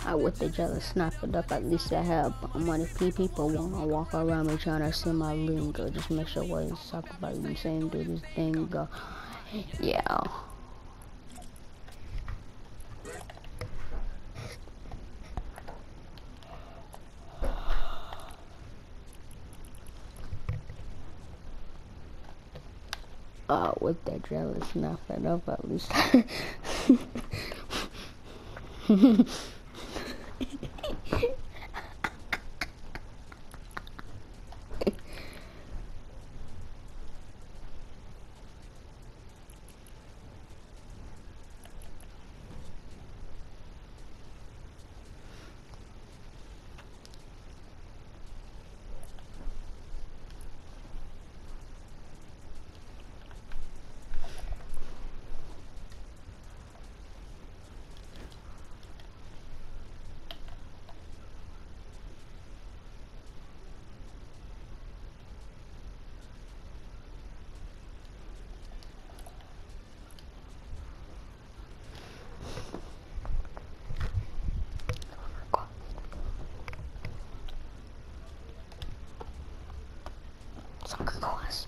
I with the jealous snap it up. At least I have money. People wanna walk around me trying to see my lingo. Just make sure what is talk about you saying do this thing go. Yeah. With that jealous snap it up at least. Soccer class.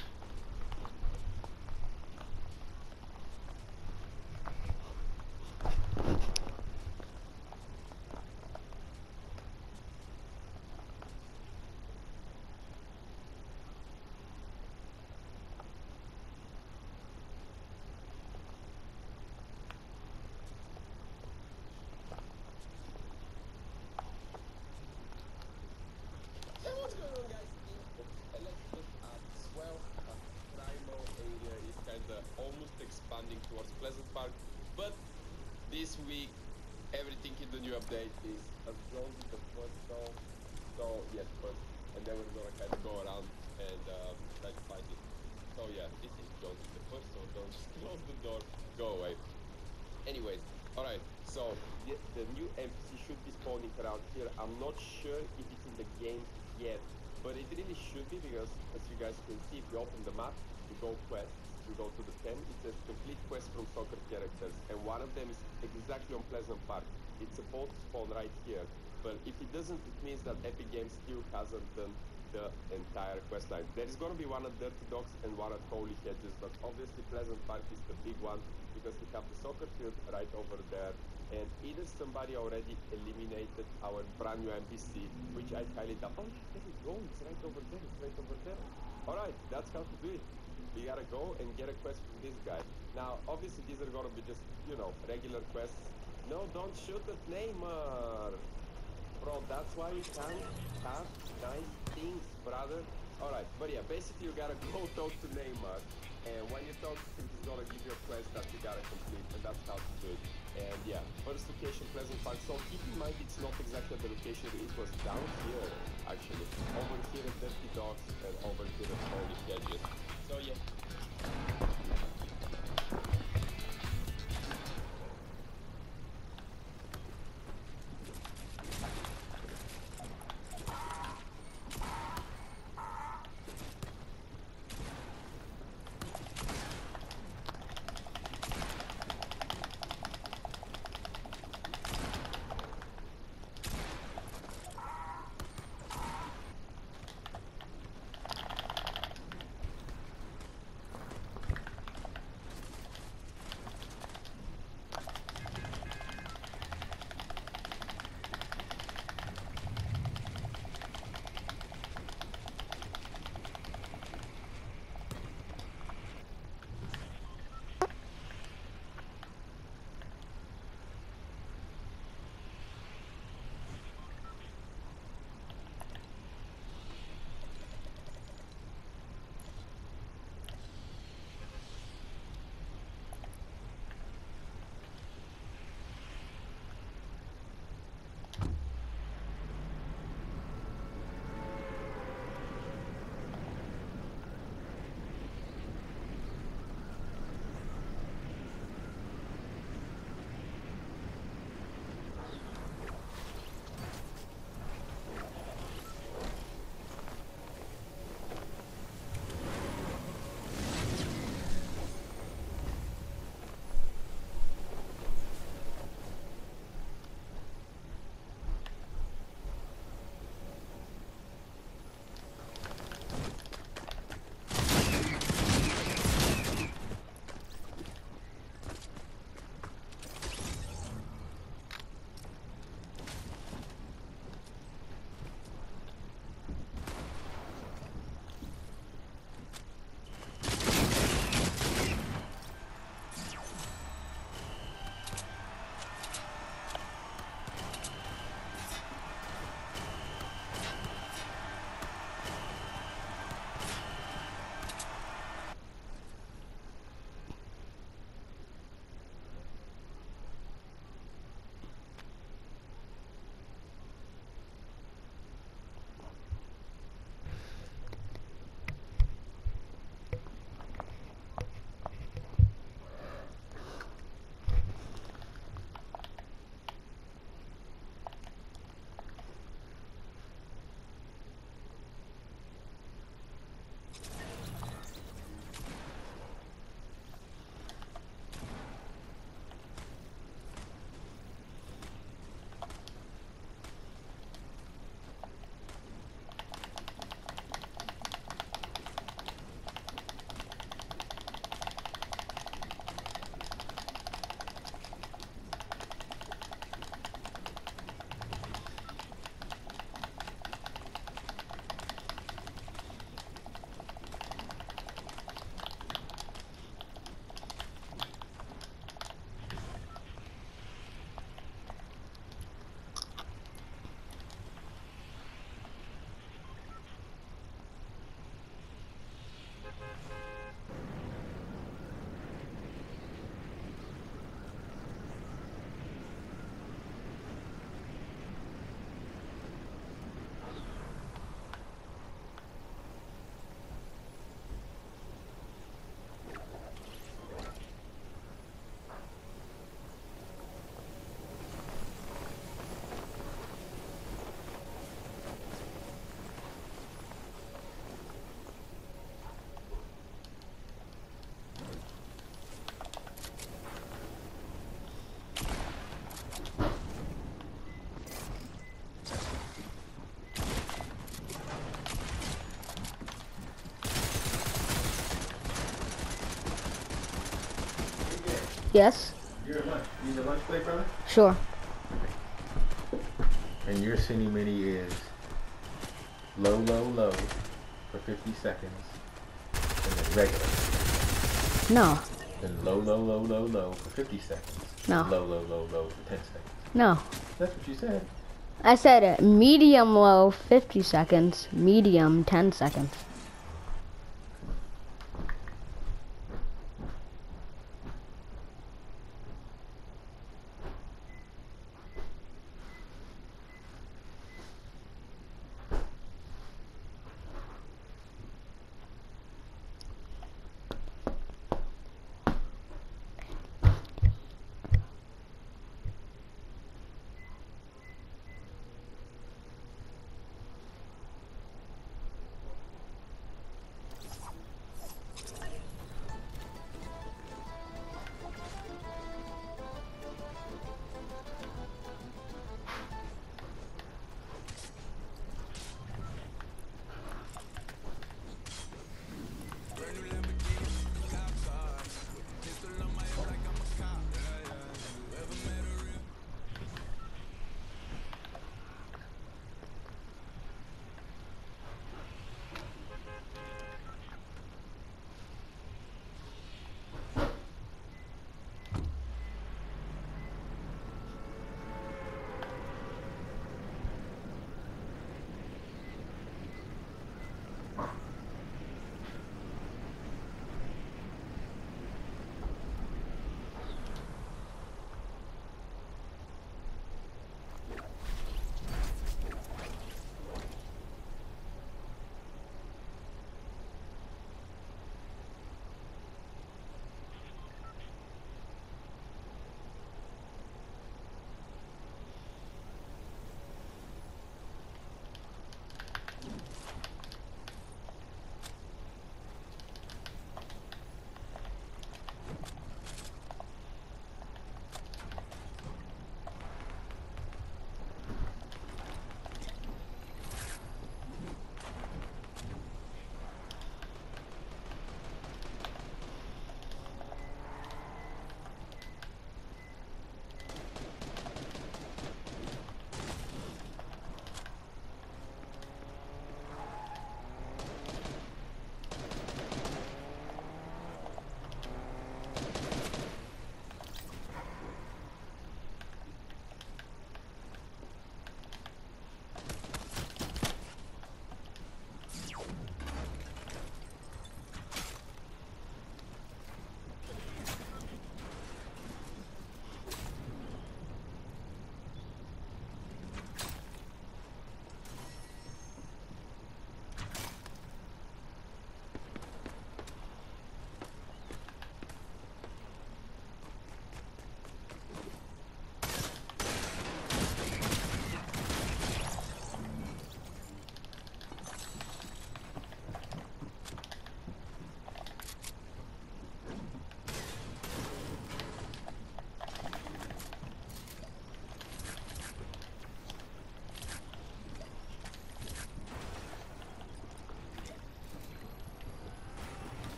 What's going on, guys? Electric at Swell Primo area is kind of almost expanding towards Pleasant Park, but this week everything in the new update is as Jones is the first though. So yes, first, and then we're gonna kind of go around and try to find it. So yeah, this is Jones is the first, so don't just close the door, go away. Anyways, alright, so the new NPC should be spawning around here. I'm not sure if it's in the game yet, but it really should be because, as you guys can see, if we open the map, we go quests, we go to the 10, it says complete quest from soccer characters, and one of them is exactly on Pleasant Park. It's supposed to spawn right here, but if it doesn't, it means that Epic Games still hasn't done the entire quest line. There is going to be one at Dirty Docks and one at Holy Hedges, but obviously Pleasant Park is the big one because we have the soccer field right over there, and either somebody already eliminated our brand new NPC, which I highly doubt. Oh, there we go, it's right over there, it's right over there. Alright, that's how to do it. We gotta go and get a quest from this guy. Now, obviously these are gonna be just, you know, regular quests. No, don't shoot at Neymar! Bro, that's why you can't have nice things, brother. Alright, but yeah, basically you gotta go talk to Neymar, and when you talk to him, he's gonna give you a quest that you gotta complete, and that's how to do it. And yeah, first location, Pleasant Park. So keep in mind it's not exactly the location, it was down here, actually. Over here at Dirty Dogs, and over here at Holy Gadget. So yeah. Yes. You're at lunch. You need a lunch break, brother? Sure. And your cine mini is low, low, low for 50 seconds. And then regular. No. Then low, low, low, low, low for 50 seconds. No. And low, low, low, low for 10 seconds. No. That's what you said. I said it. Medium low 50 seconds. Medium 10 seconds.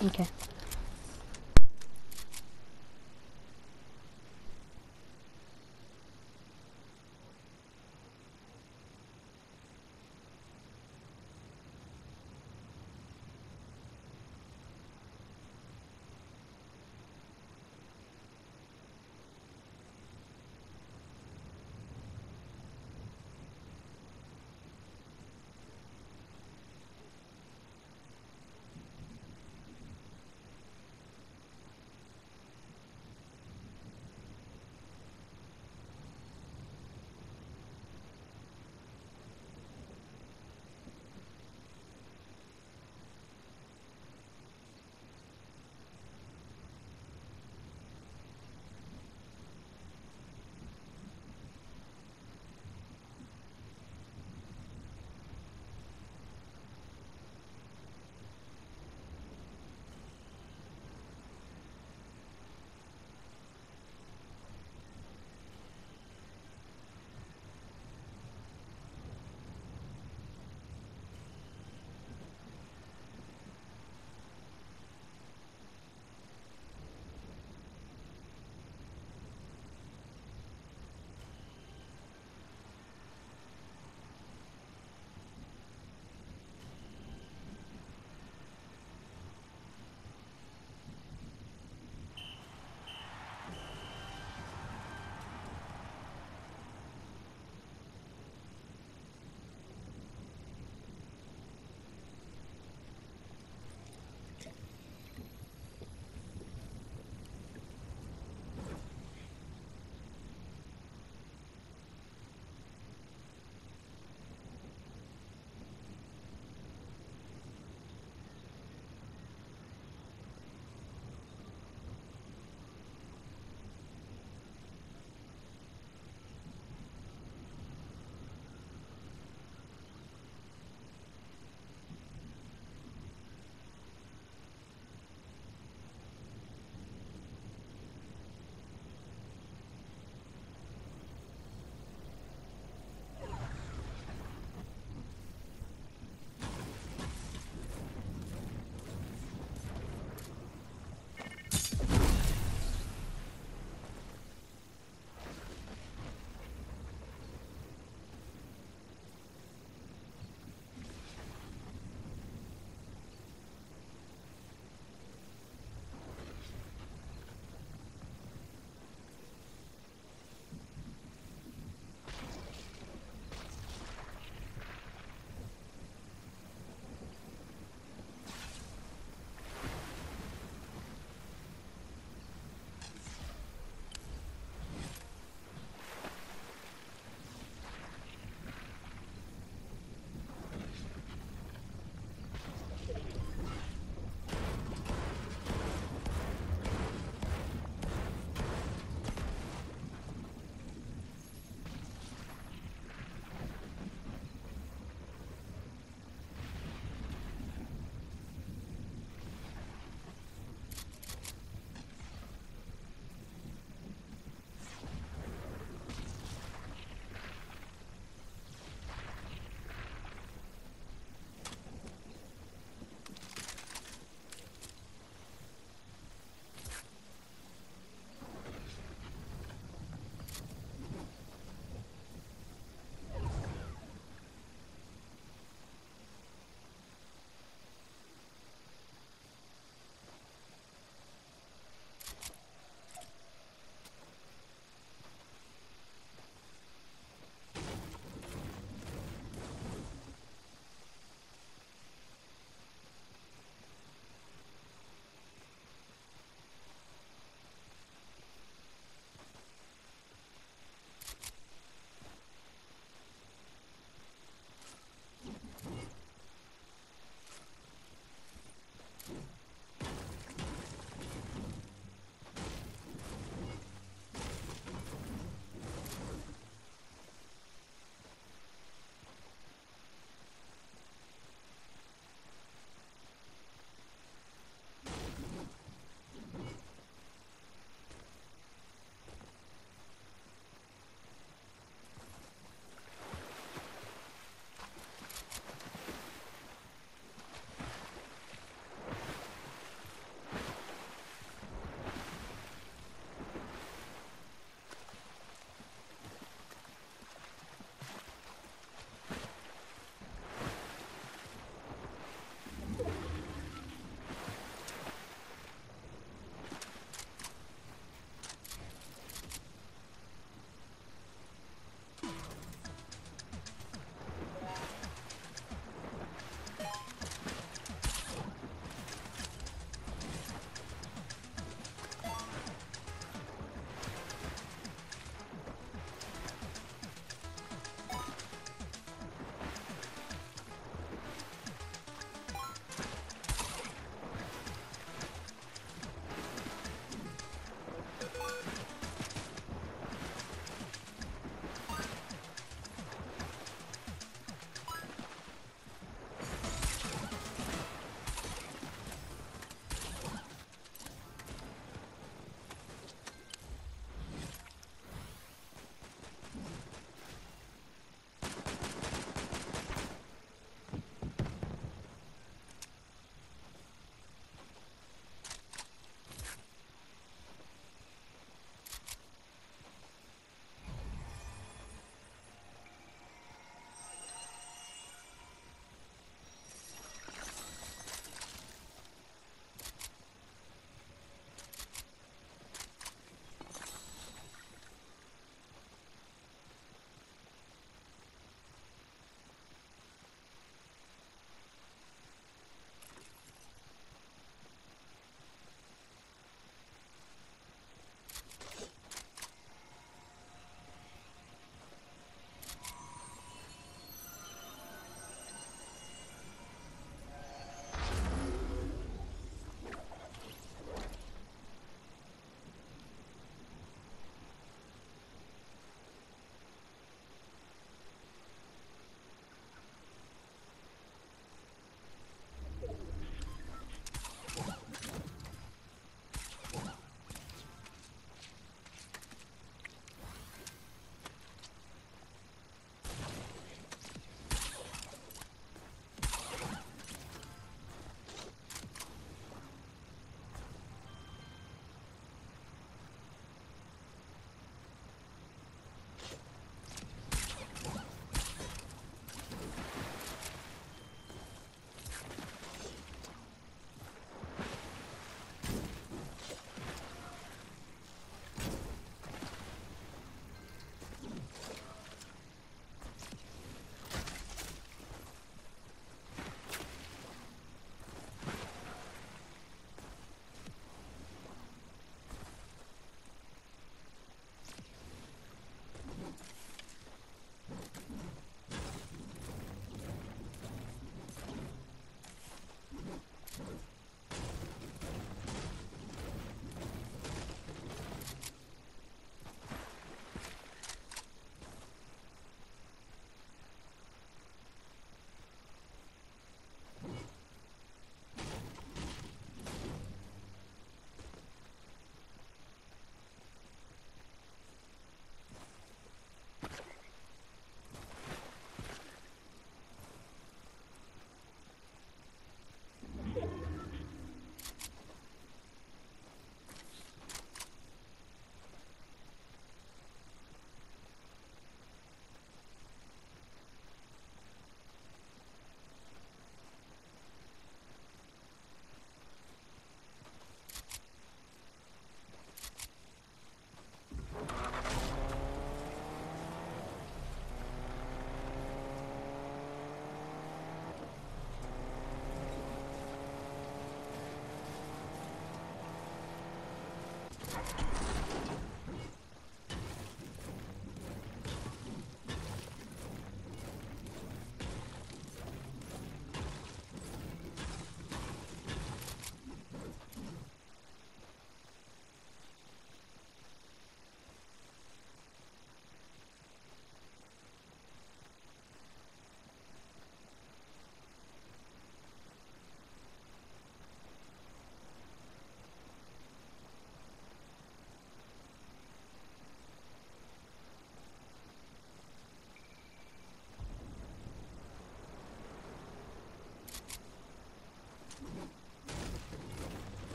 Okay.